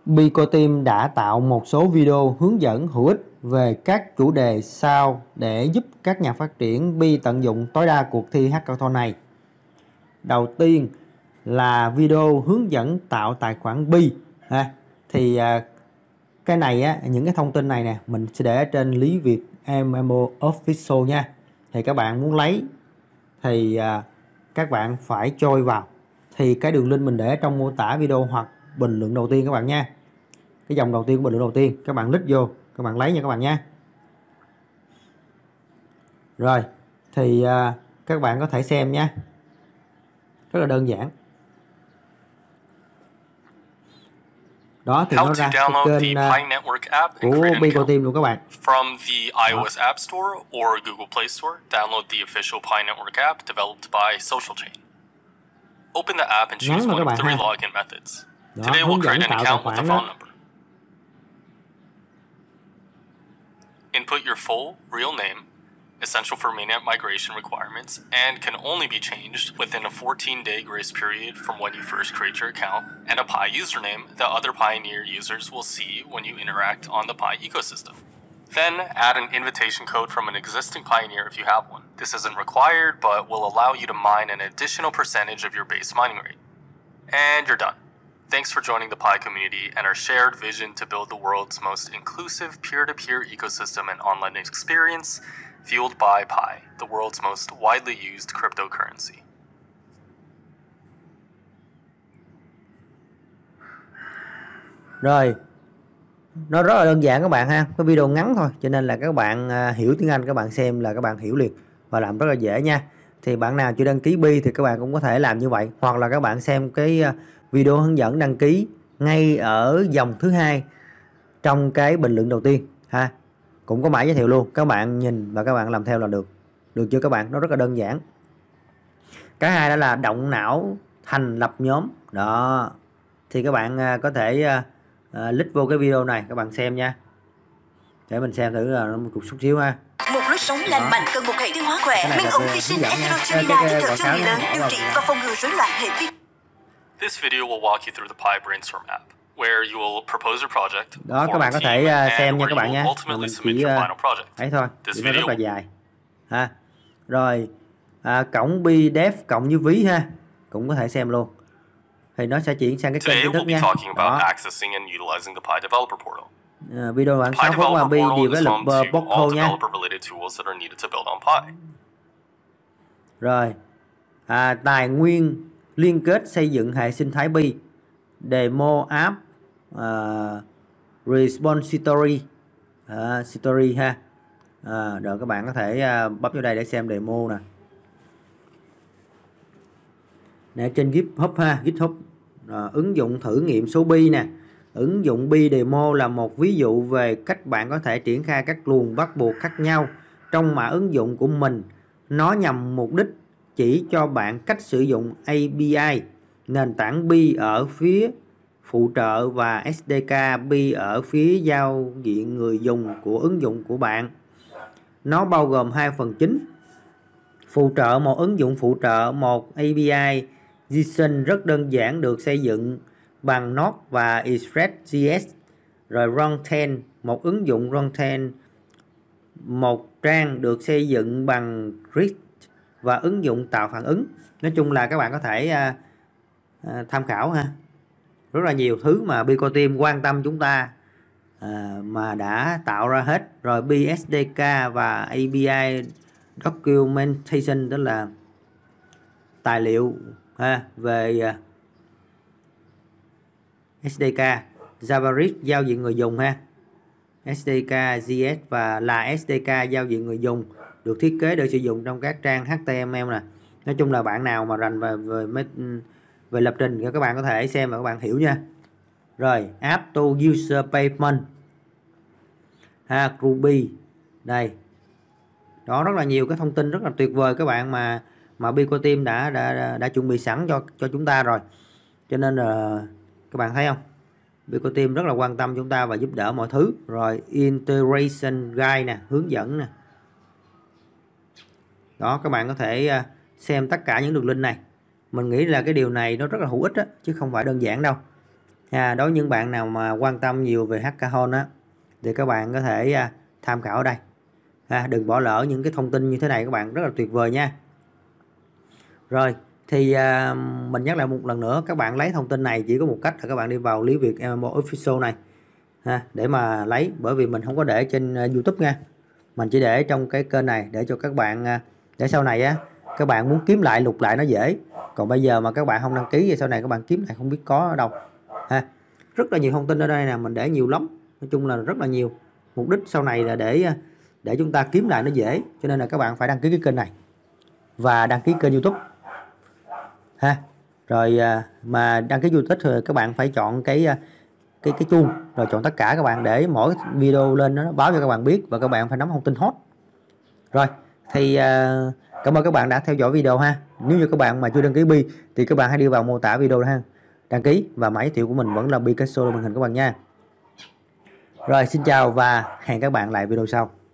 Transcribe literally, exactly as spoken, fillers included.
Pico Team đã tạo một số video hướng dẫn hữu ích về các chủ đề sau để giúp các nhà phát triển Pi tận dụng tối đa cuộc thi hackathon này. Đầu tiên là video hướng dẫn tạo tài khoản Pi. Ha, thì à, cái này á, những cái thông tin này nè mình sẽ để ở trên Lý Việt em em o Official nha. Thì các bạn muốn lấy thì à, các bạn phải trôi vào. Thì cái đường link mình để trong mô tả video hoặc bình luận đầu tiên các bạn nha. Cái dòng đầu tiên của bình luận đầu tiên các bạn click vô, các bạn lấy nha các bạn nha. Rồi thì à, các bạn có thể xem nha, rất là đơn giản. Đó thì nó ra cái kênh của Pico Team luôn các bạn. From the iOS App Store or Google Play Store, download the official Pi Network app developed by Social Chain. Open the app and choose one of three login methods. Today we'll create an account with a phone number. Input your full, real name, essential for mainnet migration requirements, and can only be changed within a fourteen day grace period from when you first create your account, and a Pi username that other Pioneer users will see when you interact on the Pi ecosystem. Then add an invitation code from an existing Pioneer if you have one. This isn't required, but will allow you to mine an additional percentage of your base mining rate. And you're done. Thanks for joining the Pi community and our shared vision to build the world's most inclusive peer-to-peer ecosystem and online experience, fueled by Pi, the world's most widely used cryptocurrency. Rồi, nó rất là đơn giản các bạn ha, cái video ngắn thôi, cho nên là các bạn hiểu tiếng Anh các bạn xem là các bạn hiểu liền và làm rất là dễ nha. Thì bạn nào chưa đăng ký Pi thì các bạn cũng có thể làm như vậy, hoặc là các bạn xem cái video hướng dẫn đăng ký ngay ở dòng thứ hai trong cái bình luận đầu tiên ha, cũng có mã giới thiệu luôn, các bạn nhìn và các bạn làm theo là được. Được chưa các bạn? Nó rất là đơn giản. Cái hai đó là động não thành lập nhóm đó, thì các bạn có thể uh, click vô cái video này các bạn xem nha, để mình xem thử là nó một chút xíu ha. Một lối sống lành mạnh cần một hệ tiêu hóa khỏe. Men ung vi sinh Heterogenida thích hợp cho người lớn, điều trị và phòng ngừa rối loạn hệ vi. This video will walk you through the Pi Brainstorm app, where you will propose your project. Đó các bạn có thể uh, xem nha các bạn nha. Mình chỉ uh, ấy thôi, thì nó rất là dài ha. Rồi à, cổng Pi Dev cộng như ví ha, cũng có thể xem luôn. Thì nó sẽ chuyển sang cái kênh chính thức nha. Đó. Uh, video khoảng sáu phút qua Pi Developer Portal nha. Rồi à, tài nguyên liên kết xây dựng hệ sinh thái Pi, demo app, uh, repository, uh, story ha. À, rồi các bạn có thể uh, bấm vô đây để xem demo nè. Nè trên GitHub ha, GitHub. À, ứng dụng thử nghiệm số Pi nè. Ứng dụng Pi Demo là một ví dụ về cách bạn có thể triển khai các luồng bắt buộc khác nhau trong mã ứng dụng của mình. Nó nhằm mục đích chỉ cho bạn cách sử dụng a pê i, nền tảng Pi ở phía phụ trợ và ét đê ca Pi ở phía giao diện người dùng của ứng dụng của bạn. Nó bao gồm hai phần chính. Phụ trợ, một ứng dụng phụ trợ, một a pê i JSON rất đơn giản được xây dựng bằng Node và Express.js. Rồi Runtime, một ứng dụng Runtime, một trang được xây dựng bằng Grid và ứng dụng tạo phản ứng. Nói chung là các bạn có thể uh, uh, tham khảo ha. Rất là nhiều thứ mà Pico Team quan tâm chúng ta uh, mà đã tạo ra hết. Rồi Pi ét đê ca và a pê i Documentation, tức là tài liệu ha, về uh, ét đê ca, JavaScript giao diện người dùng ha, ét đê ca gi ét và là ét đê ca giao diện người dùng được thiết kế để sử dụng trong các trang hát tê em lờ nè. Nói chung là bạn nào mà rành về về, về lập trình thì các bạn có thể xem và các bạn hiểu nha. Rồi app to user payment ha, Ruby đây. Đó, rất là nhiều cái thông tin rất là tuyệt vời các bạn mà mà Pico Team đã, đã đã đã chuẩn bị sẵn cho cho chúng ta rồi. Cho nên là các bạn thấy không? Pico Team rất là quan tâm chúng ta và giúp đỡ mọi thứ. Rồi integration guide nè, hướng dẫn nè. Đó, các bạn có thể xem tất cả những đường link này. Mình nghĩ là cái điều này nó rất là hữu ích đó, chứ không phải đơn giản đâu. À, đối với những bạn nào mà quan tâm nhiều về hackathon á thì các bạn có thể à, tham khảo ở đây. À, đừng bỏ lỡ những cái thông tin như thế này, các bạn rất là tuyệt vời nha. Rồi thì à, mình nhắc lại một lần nữa, các bạn lấy thông tin này chỉ có một cách là các bạn đi vào Lý Việt em em o Official này ha, để mà lấy, bởi vì mình không có để trên uh, YouTube nha, mình chỉ để trong cái kênh này để cho các bạn uh, để sau này á các bạn muốn kiếm lại lục lại nó dễ. Còn bây giờ mà các bạn không đăng ký thì sau này các bạn kiếm lại không biết có ở đâu ha. Rất là nhiều thông tin ở đây nè, mình để nhiều lắm, nói chung là rất là nhiều. Mục đích sau này là để để chúng ta kiếm lại nó dễ, cho nên là các bạn phải đăng ký cái kênh này và đăng ký kênh YouTube ha. Rồi mà đăng ký YouTube thì các bạn phải chọn cái cái cái chuông, rồi chọn tất cả các bạn, để mỗi video lên nó báo cho các bạn biết, và các bạn phải nắm thông tin hot. Rồi thì uh, cảm ơn các bạn đã theo dõi video ha. Nếu như các bạn mà chưa đăng ký Bi thì các bạn hãy đi vào mô tả video ha, đăng ký, và mã giới thiệu của mình vẫn là Bi Cash Show màn hình các bạn nha. Rồi xin chào và hẹn các bạn lại video sau.